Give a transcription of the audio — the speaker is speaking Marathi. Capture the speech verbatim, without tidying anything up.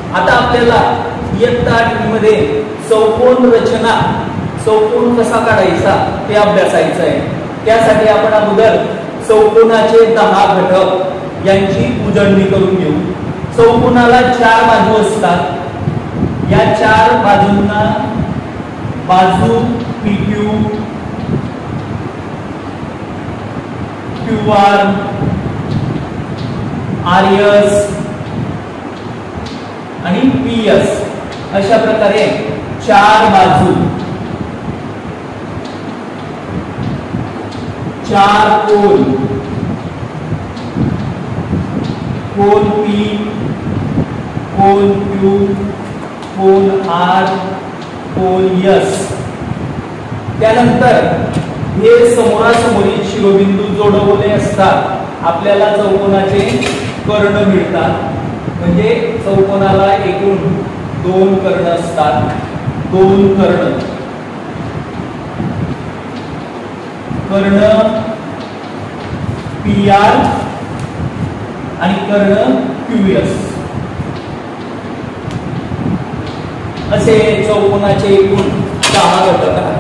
आता आपल्याला इयत्ता आठवीमध्ये चौकोन रचना, चौकोन कसा काढायचा ते अभ्यासायचं आहे. त्यासाठी आपण अगोदर चौकोनाचे दहा घटक यांची उजळणी करून घेऊ. चौकोनाला चार बाजू असतात. या चार बाजूंना बाजू P Q, Q R, R S आणि पी एस अशा प्रकारे चार बाजू, चार कोन, कोन पी, कोन क्यू, कोन आर, कोन एस. त्यानंतर हे समोरासमोरी शिरोबिंदू जोडवले असतात. आपल्याला चौकोनाचे कर्ण मिळतात. म्हणजे चौकोनाला एकूण दोन कर्ण असतात. दोन कर्ण, कर्ण पी आर आणि कर्ण क्यू एस असे चौकोनाचे एकूण दहा घटक आहेत.